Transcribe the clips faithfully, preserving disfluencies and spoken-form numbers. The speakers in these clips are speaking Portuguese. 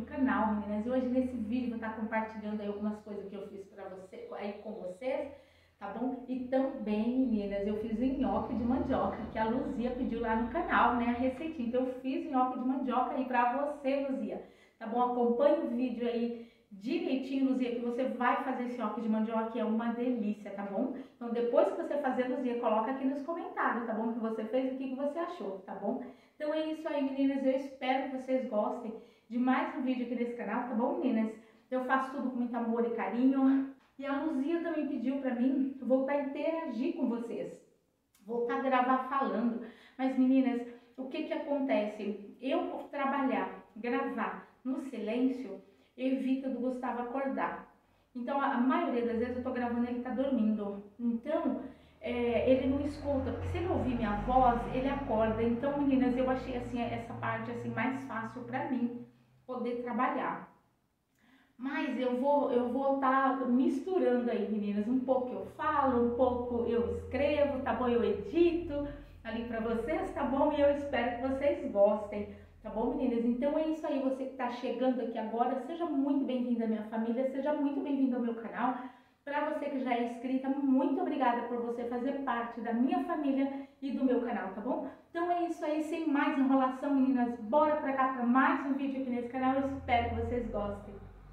canal, meninas. E hoje nesse vídeo eu vou estar compartilhando aí algumas coisas que eu fiz pra você, aí com vocês, tá bom? E também, meninas, eu fiz o nhoque de mandioca, que a Luzia pediu lá no canal, né, a receitinha. Então eu fiz o nhoque de mandioca aí pra você, Luzia, tá bom? Acompanhe o vídeo aí direitinho, Luzia, que você vai fazer esse nhoque de mandioca, que é uma delícia, tá bom? Então depois que você fazer, Luzia, coloca aqui nos comentários, tá bom? O que você fez e o que você achou, tá bom? Então é isso aí, meninas, eu espero que vocês gostem de mais um vídeo aqui desse canal, tá bom, meninas? Eu faço tudo com muito amor e carinho. E a Luzia também pediu pra mim voltar a interagir com vocês, voltar a gravar falando. Mas, meninas, o que que acontece? Eu, por trabalhar, gravar no silêncio, evita do Gustavo acordar. Então, a, a maioria das vezes eu tô gravando e ele tá dormindo. Então, é, ele não escuta, porque se ele ouvir minha voz, ele acorda. Então, meninas, eu achei assim, essa parte assim, mais fácil pra mim poder trabalhar. Mas eu vou eu vou estar tá misturando aí, meninas, um pouco eu falo, um pouco eu escrevo, tá bom? Eu edito ali pra vocês, tá bom? E eu espero que vocês gostem, tá bom, meninas? Então é isso aí, você que tá chegando aqui agora, seja muito bem-vinda à minha família, seja muito bem-vindo ao meu canal. Pra você que já é inscrita, muito obrigada por você fazer parte da minha família e do meu canal, tá bom? Então é isso aí, sem mais enrolação, meninas, bora pra cá pra mais um vídeo aqui nesse canal, eu espero que vocês gostem.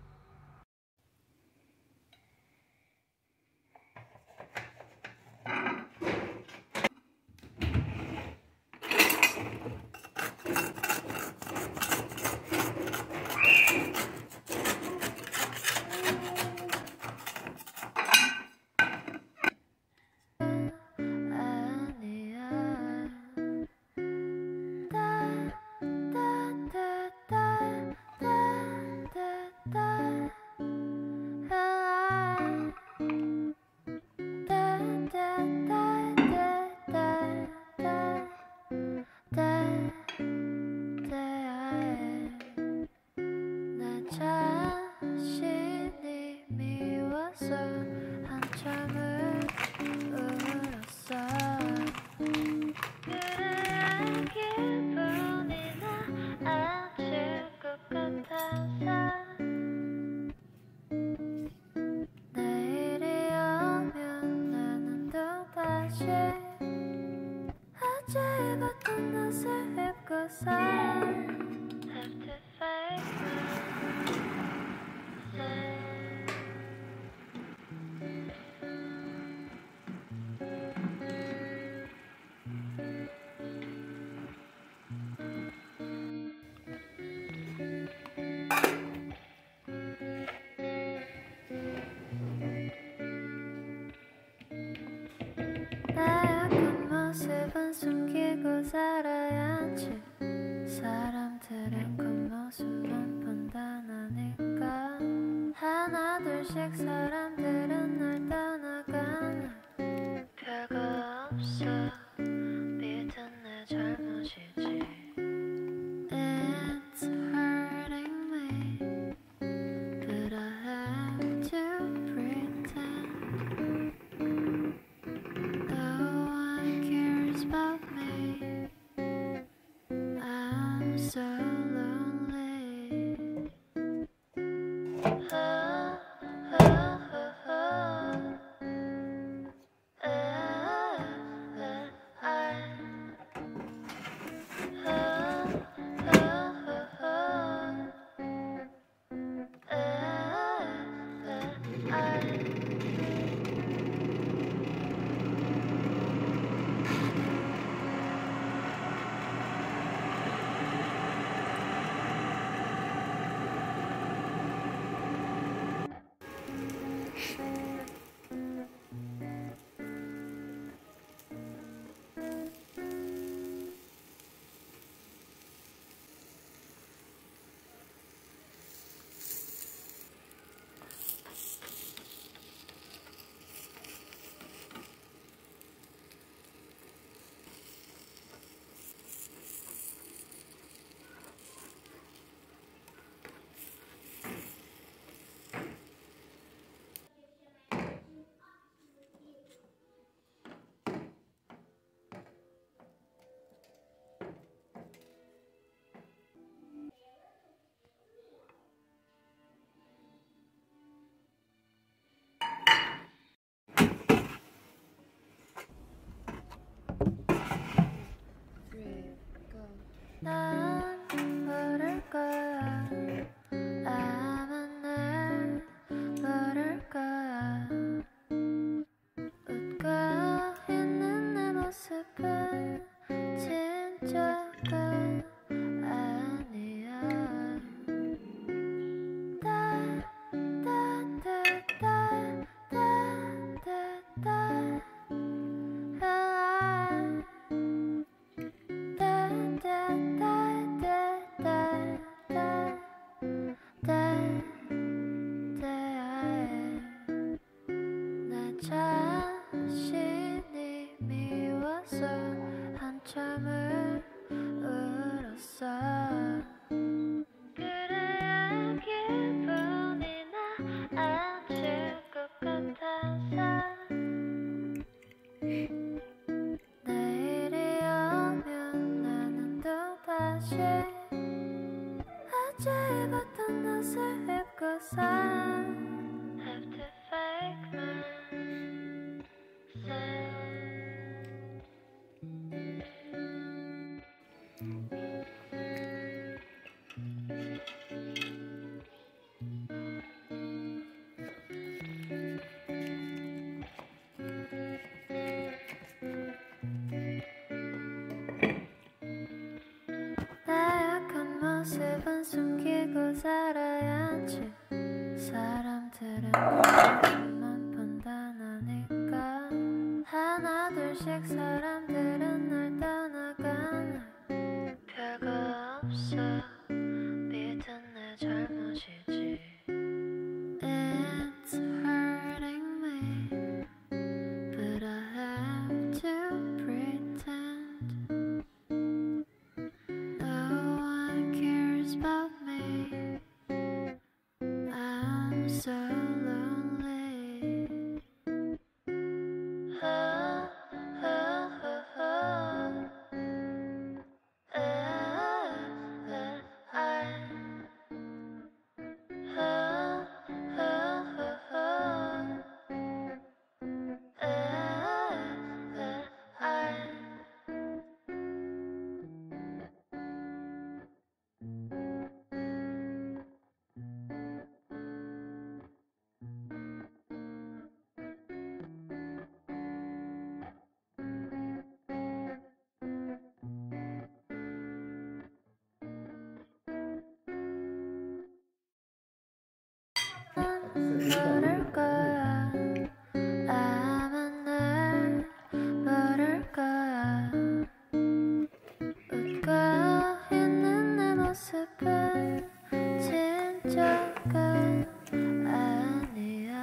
숨기고 살아야지. 사람들은 겉모습만 판단하니까 하나 둘씩 사람들은 날 떠나가나 별거 없어 믿은 내 잘못이지. It's hurting me but I have to pretend no one cares about me. I'm so lonely. Oh, oh, oh, oh. Uh, uh, I. Oh, oh, oh, oh. Uh, uh, I. 없이 어제 입었던 옷을 입고서 have to fake myself. 모습은 숨기고 살아야지. 사람들은 얼굴만 판단하니까 하나 둘씩 사람들은 날 떠나가네. 별거 없어 믿은 내 잘못이지. It's hurting me but I have to pretend. About me, I'm so lonely. Oh, oh, oh, oh. Uh, uh, I. Oh, oh, oh, oh. Uh, uh, I. 모를 거야. 아마 날 모를 거야. 웃고 있는 내 모습은 진짜가 아니야.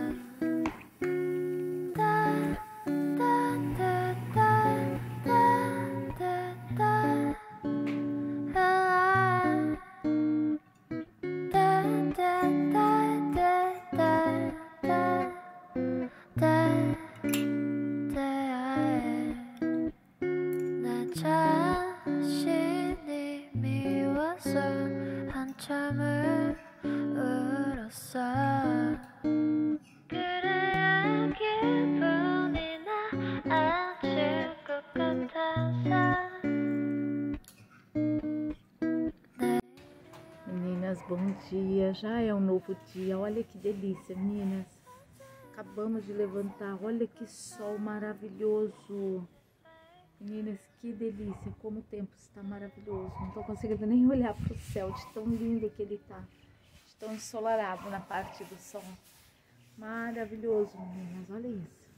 내 자신이 미워서 한참을 울었어. 그래야 기분이 나아질 것 같아서. Meninas, bom dia, já é um novo dia, olha que delícia, meninas, acabamos de levantar, olha que sol maravilhoso, meninas, que delícia, como o tempo está maravilhoso, não tô conseguindo nem olhar para o céu, de tão lindo que ele tá, de tão ensolarado na parte do sol, maravilhoso, meninas, olha isso.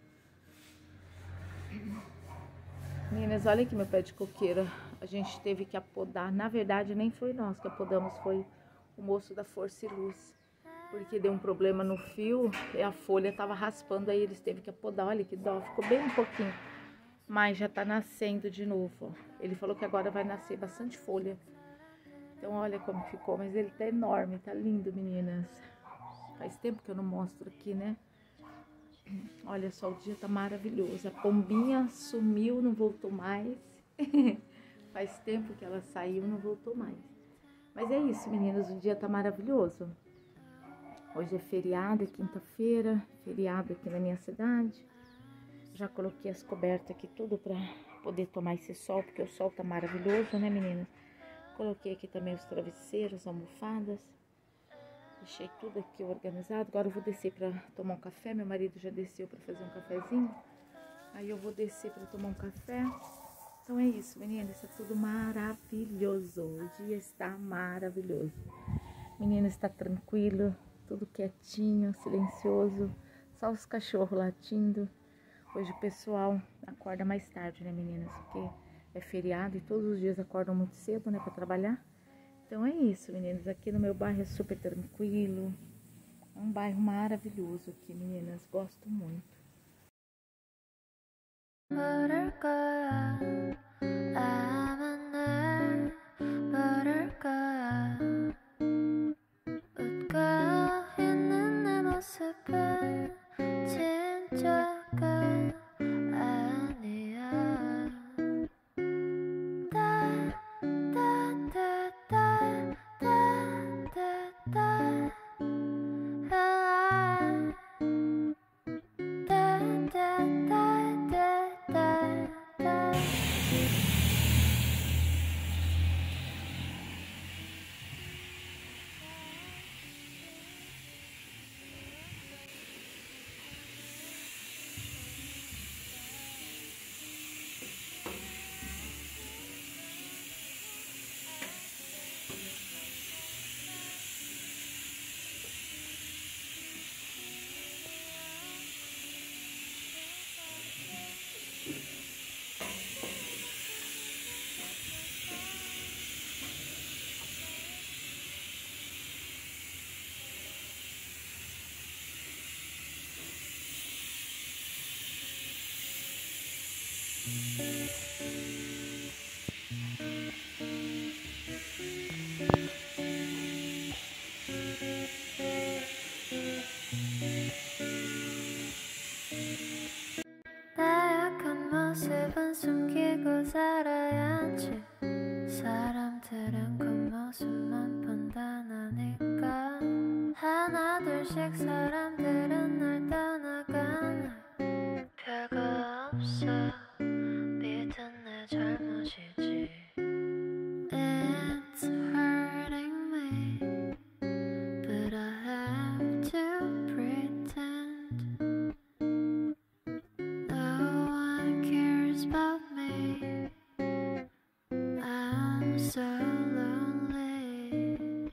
Meninas, olha aqui meu pé de coqueira, a gente teve que apodar, na verdade nem foi nós que apodamos, foi o moço da Força e Luz, porque deu um problema no fio e a folha tava raspando, aí eles teve que apodar, olha que dó, ficou bem um pouquinho, mas já tá nascendo de novo, ó. Ele falou que agora vai nascer bastante folha, então olha como ficou, mas ele tá enorme, tá lindo, meninas, faz tempo que eu não mostro aqui, né? Olha só, o dia tá maravilhoso. A pombinha sumiu, não voltou mais. Faz tempo que ela saiu, não voltou mais. Mas é isso, meninas, o dia tá maravilhoso. Hoje é feriado, é quinta-feira, feriado aqui na minha cidade. Já coloquei as cobertas aqui tudo pra poder tomar esse sol, porque o sol tá maravilhoso, né, meninas? Coloquei aqui também os travesseiros, as almofadas. Deixei tudo aqui organizado. Agora eu vou descer para tomar um café. Meu marido já desceu para fazer um cafezinho. Aí eu vou descer para tomar um café. Então é isso, meninas. Está tudo maravilhoso. O dia está maravilhoso. Meninas, está tranquilo. Tudo quietinho, silencioso. Só os cachorros latindo. Hoje o pessoal acorda mais tarde, né, meninas? Porque é feriado e todos os dias acordam muito cedo, né, para trabalhar. Então é isso, meninas, aqui no meu bairro é super tranquilo, é um bairro maravilhoso aqui, meninas, gosto muito. 다 하나 둘씩 사람들은 날 떠나가네 별거 없어 믿은 내 잘못이지 It's hurting me But I have to pretend No one cares about me I'm so lonely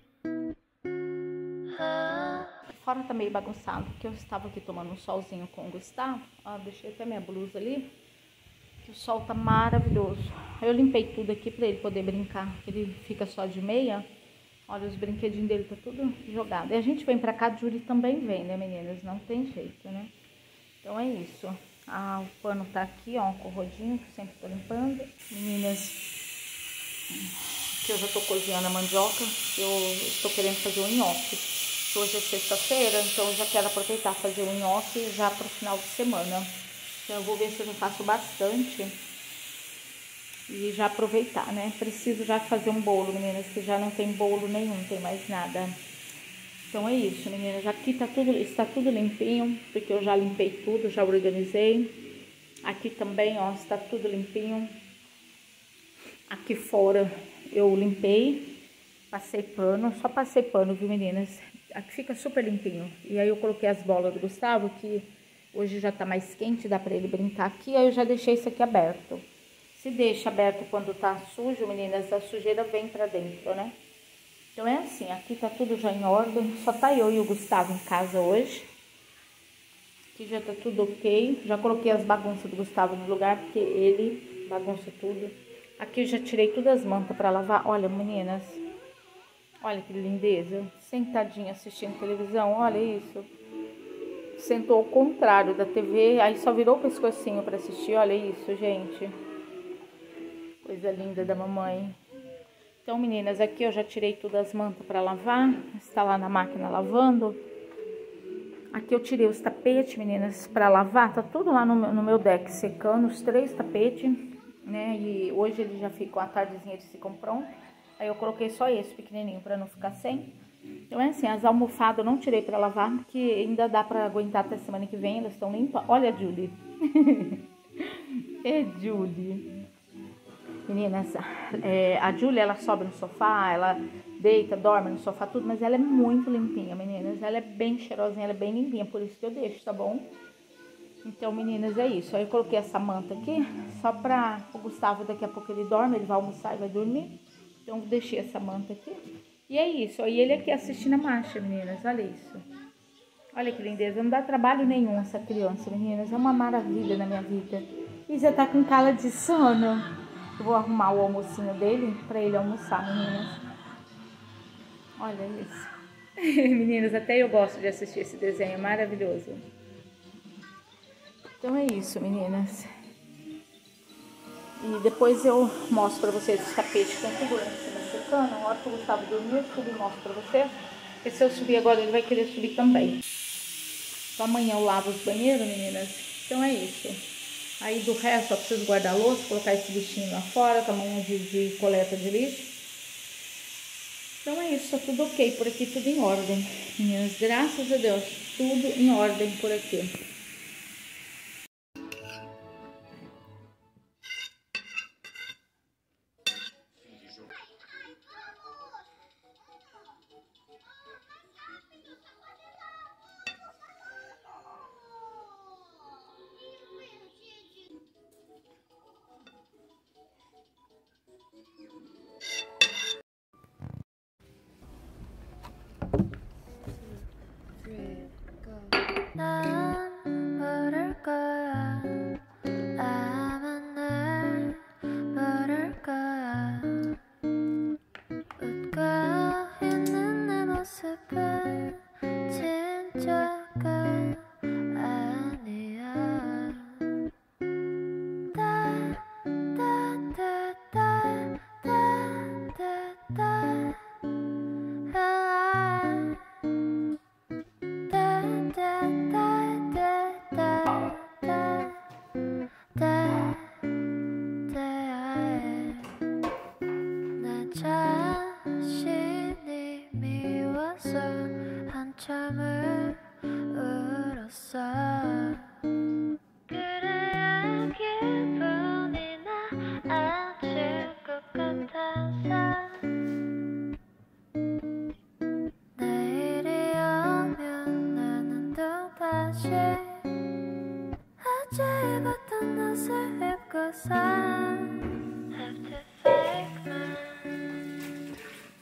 oh. Fora tá meio bagunçado, porque eu estava aqui tomando um solzinho com o Gustavo. Ó, deixei até minha blusa ali. O sol tá maravilhoso. Eu limpei tudo aqui pra ele poder brincar. Ele fica só de meia. Olha, os brinquedinhos dele tá tudo jogado. E a gente vem pra cá, a Júlia também vem, né, meninas? Não tem jeito, né? Então é isso. Ah, o pano tá aqui, ó, com o rodinho, que sempre tô limpando. Meninas, que eu já tô cozinhando a mandioca. Eu estou querendo fazer um nhoque. Hoje é sexta-feira, então eu já quero aproveitar fazer o nhoque já pro final de semana. Então eu vou ver se eu já faço bastante e já aproveitar, né? Preciso já fazer um bolo, meninas, que já não tem bolo nenhum, não tem mais nada. Então é isso, meninas. Aqui tá tudo, está tudo limpinho, porque eu já limpei tudo, já organizei. Aqui também, ó, está tudo limpinho. Aqui fora eu limpei, passei pano, só passei pano, viu, meninas? Aqui fica super limpinho. E aí eu coloquei as bolas do Gustavo, que hoje já tá mais quente, dá pra ele brincar aqui. Aí eu já deixei isso aqui aberto. Se deixa aberto quando tá sujo, meninas, a sujeira vem pra dentro, né? Então é assim, aqui tá tudo já em ordem. Só tá eu e o Gustavo em casa hoje. Aqui já tá tudo ok. Já coloquei as bagunças do Gustavo no lugar, porque ele bagunça tudo. Aqui eu já tirei todas as mantas pra lavar. Olha, meninas... Olha que lindeza, sentadinha assistindo televisão, olha isso. Sentou ao contrário da T V, aí só virou o pescocinho para assistir, olha isso, gente. Coisa linda da mamãe. Então, meninas, aqui eu já tirei todas as mantas para lavar, está lá na máquina lavando. Aqui eu tirei os tapetes, meninas, para lavar, tá tudo lá no meu, no meu deck secando, os três tapetes, né? E hoje eles já ficam, à tardezinha eles ficam prontos. Aí eu coloquei só esse pequenininho pra não ficar sem. Então é assim, as almofadas eu não tirei pra lavar, porque ainda dá pra aguentar até semana que vem, elas estão limpas. Olha a Julie. É Julie. Meninas, é, a Julie, ela sobe no sofá, ela deita, dorme no sofá, tudo, mas ela é muito limpinha, meninas. Ela é bem cheirosinha, ela é bem limpinha, por isso que eu deixo, tá bom? Então, meninas, é isso. Aí eu coloquei essa manta aqui, só pra o Gustavo, daqui a pouco ele dorme, ele vai almoçar e vai dormir. Então, deixei essa manta aqui. E é isso. E ele aqui assistindo a marcha, meninas. Olha isso. Olha que lindeza. Não dá trabalho nenhum essa criança, meninas. É uma maravilha na minha vida. E já tá com cara de sono. Eu vou arrumar o almocinho dele pra ele almoçar, meninas. Olha isso. Meninas, até eu gosto de assistir esse desenho. Maravilhoso. Então, é isso, meninas. E depois eu mostro pra vocês os tapetes que estão tudo lá em cima secando. Na hora que o Gustavo dormir, eu subo e mostro pra vocês. Porque se eu subir agora, ele vai querer subir também. Então amanhã eu lavo os banheiros, meninas. Então é isso. Aí do resto, eu preciso guardar a louça, colocar esse bichinho lá fora, tamanho de, de coleta de lixo. Então é isso, tá tudo ok por aqui, tudo em ordem. Meninas, graças a Deus, tudo em ordem por aqui. 난 모를 거야 아마 날 모를 거야 웃고 있는 내 모습은 진짜가 아니야 따따따따따따따 나 자신이 미워서 한 한참을 울었어. 그래야 기분이 나아질 것 같아서 내일이 오면 나는 또다시 어제 입었던 옷을 입고서 have to fake myself.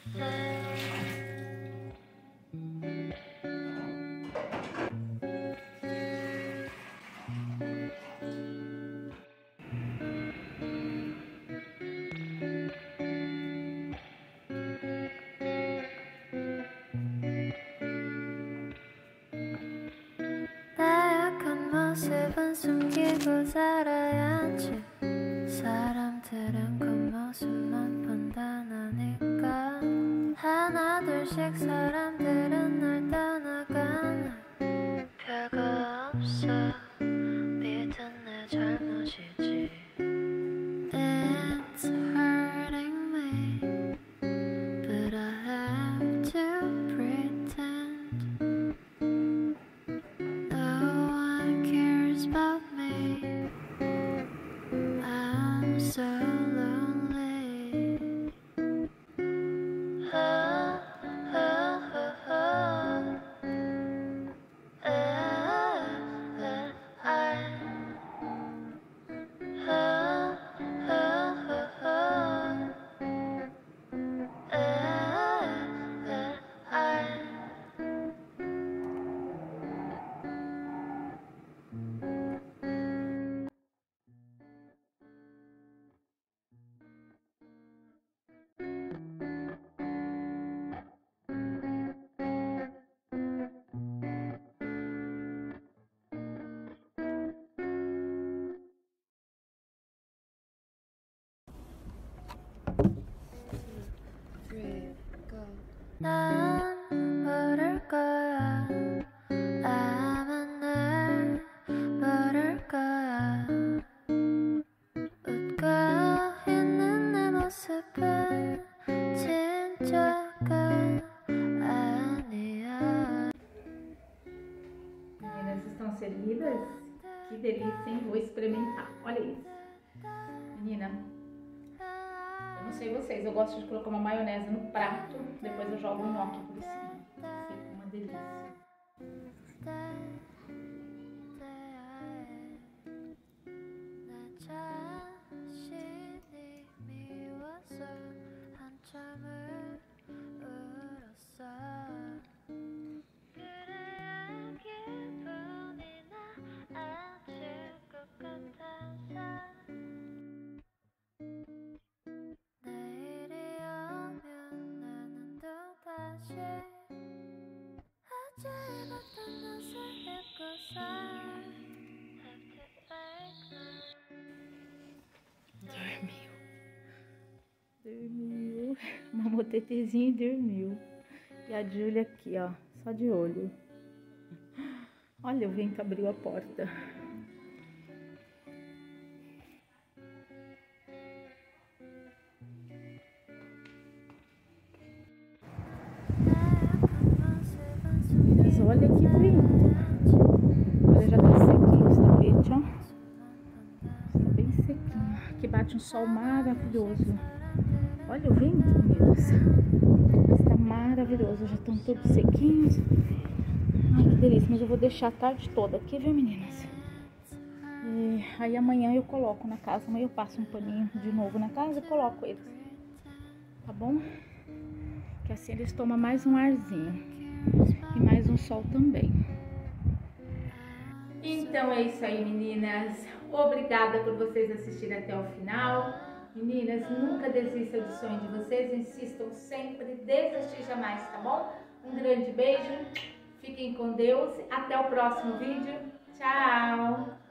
나약한 모습은 숨기고 살아야지. 사람들은 겉모습만 판단하니까 하나 둘씩 사람들은 날 떠나가나 별거 없어. 믿은 내 잘못이지. It's hurting me, but I have to pretend no one cares about me. I'm so lonely. Oh, oh, oh, oh. Uh, uh, I. Oh, oh, oh, oh. Uh, uh, I. 난 모를 거야. 아마 날 모를 거야. 웃고 있는 내 모습은 진짜가 아니야. Meninas, estão servidas? Que delícia, hein? Vou experimentar. Olha isso. Menina, eu não sei vocês, eu gosto de colocar uma maionese no prato, depois eu jogo o nhoque por cima. Fica uma delícia. 내 자신이 미워서 한참을 울었어. 그래야 기분이 나아질 것 같아서 내일이 오면 나는 또다시 어제 입었던 옷을 입고서 have to fake Dormiu. Dormiu. Mamou tetezinho e dormiu. E a Júlia aqui, ó, só de olho. Olha, o vento abriu a porta. Mas olha que vento. Olha, já tá sequinho esse tapete, ó. Tá bem sequinho. Aqui bate um sol maravilhoso. Olha o vento, meninas. Está maravilhoso. Já estão todos sequinhos. Ai, que delícia. Mas eu vou deixar a tarde toda aqui, viu, meninas? E aí amanhã eu coloco na casa. Amanhã eu passo um paninho de novo na casa e coloco eles. Tá bom? Que assim eles tomam mais um arzinho. E mais um sol também. Então é isso aí, meninas. Obrigada por vocês assistirem até o final. Meninas, nunca desistam do sonho de vocês. Insistam sempre, desistir jamais, tá bom? Um grande beijo. Fiquem com Deus. Até o próximo vídeo. Tchau!